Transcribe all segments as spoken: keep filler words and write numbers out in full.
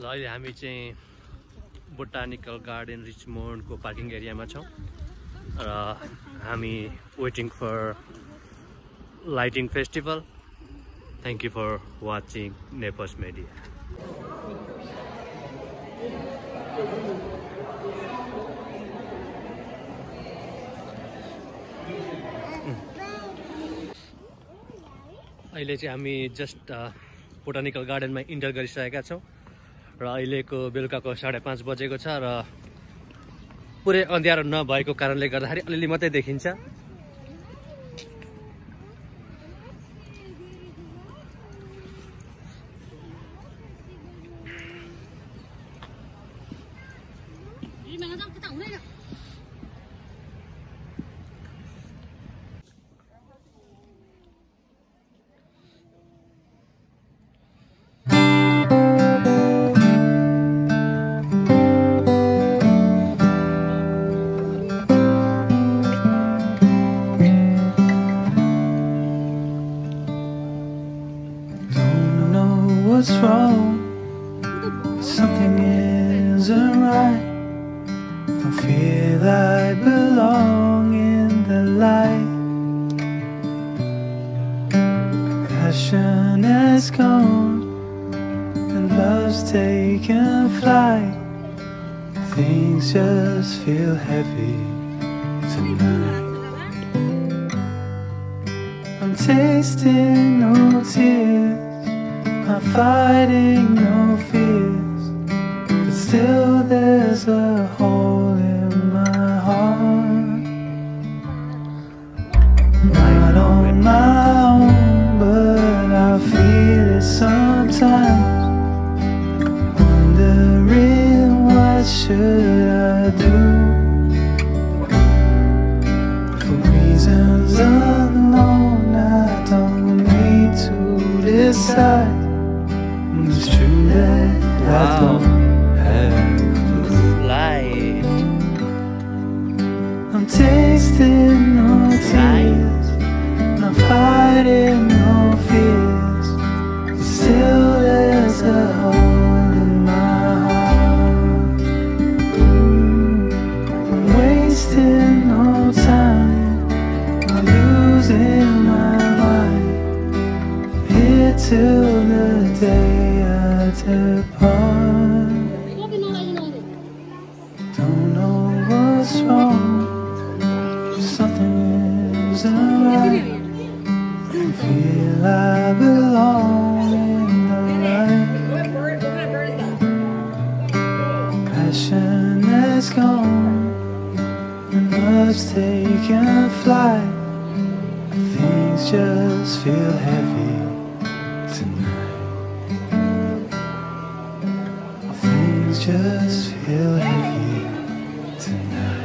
ल अहिले हामी चाहिँ बोटानिकल गार्डन रिचमोन्ड को पार्किङ एरियामा छौं र हामी waiting for lighting festival. Thank you for watching Nepers media. अहिले चाहिँ हामी जस्ट बोटानिकल गार्डनमा इन्टर गरिसकेका छौं र अहिलेको बेलुकाको साढे पाँच बजेको छ र पुरै अँध्यारो नभएको कारणले गर्दाखेरि अलिअलि मात्रै देखिन्छ। What's wrong? Something isn't right. Don't feel I belong in the light. Passion has gone and love's taken flight. Things just feel heavy tonight. I'm tasting no tears, I'm fighting no fears, but still there's a hole in my heart. Not on my own, but I feel it sometimes, wondering what should I do. For reasons unknown, I don't need to decide. It's true that wow. I don't have a clue. Life. I'm tasting no tears, I'm fighting no fears, but still there's a hole in my heart. I'm wasting no time, I'm losing my mind, here till the day depart. Don't know what's wrong, something isn't right. I feel I belong in the light. Passion has gone and love's taken flight. Things just feel heavy tonight. Just feel heavy tonight.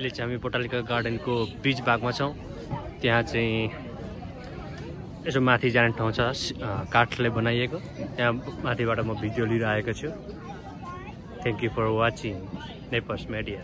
अहिले चाहिँ हामी botanical गार्डनको बीच भागमा छौँ। त्यहाँ चाहिँ यसो माथि जाने ठाउँ छ, काठले बनाइएको। त्यहाँ माथिबाट म भिडियो लिइरहेको छु। Thank you for watching Nepers media.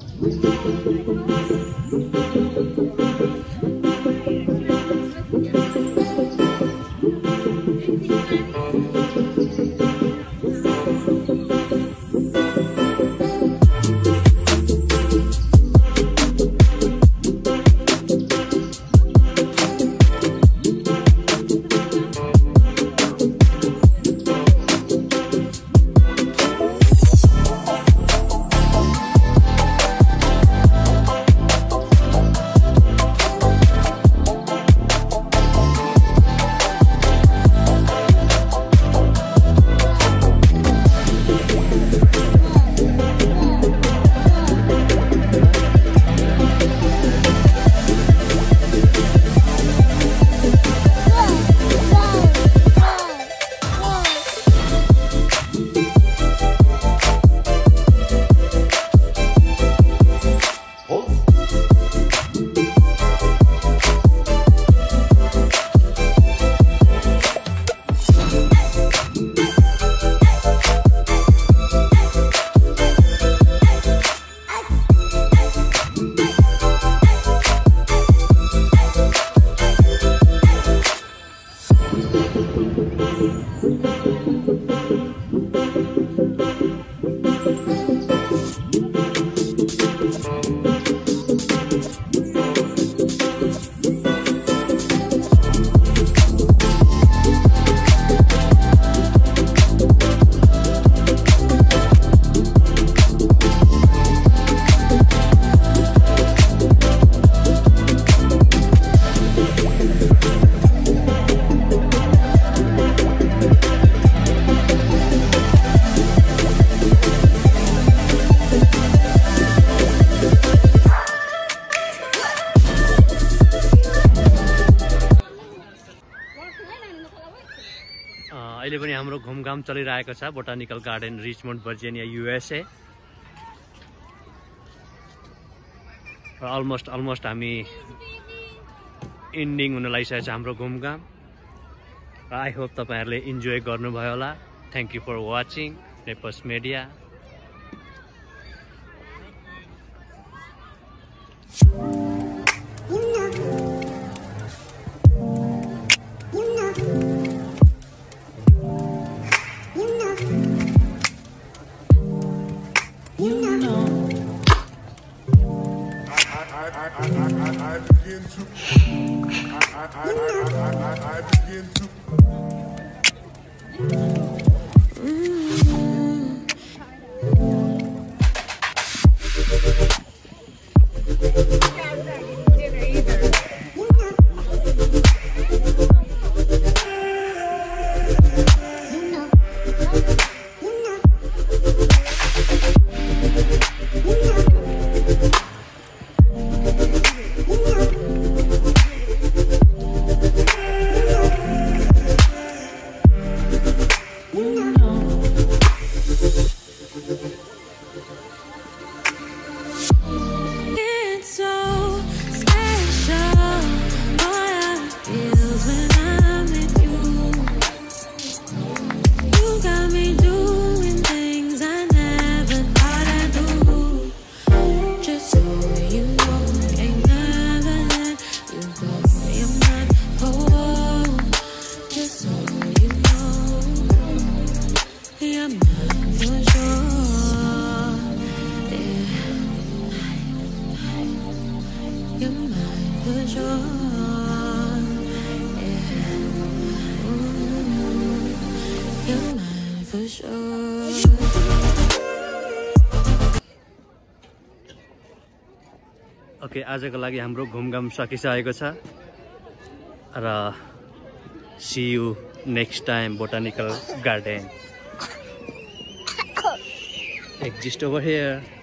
अहिले पनि हाम्रो घुमघाम चलिरहेको छ botanical garden Richmond Virginia USA. र अलमोस्ट अलमोस्ट हामी इन्डिङ हुन लागिसकेको छ हाम्रो घुमघाम। र आई होप तपाईहरुले इन्जोय गर्नुभयो होला। Thank you for watching Nepers media. I begin to I I I I I begin to okay, आजको लागि हाम्रो घुमघाम सकिसकेको छ र see you next time botanical garden exist over here.